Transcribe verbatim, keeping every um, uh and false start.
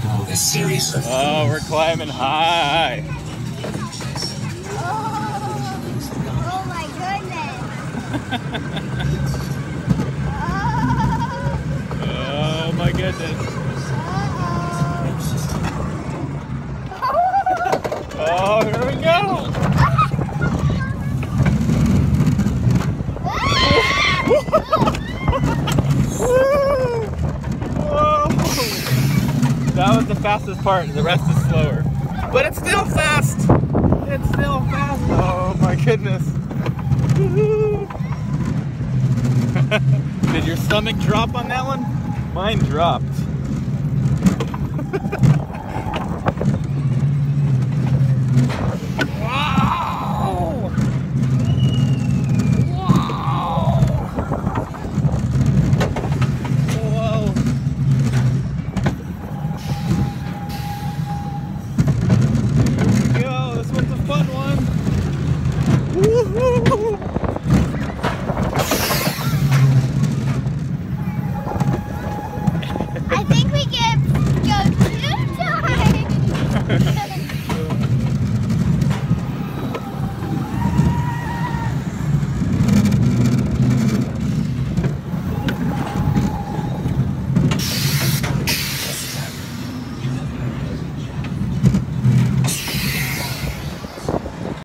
undergo a series of... Oh, we're climbing high. Oh my goodness. Oh my goodness. Oh, here we go. Whoa. That was the fastest part, the rest is slower. But it's still fast! It's still fast! Oh my goodness. Did your stomach drop on that one? Mine dropped.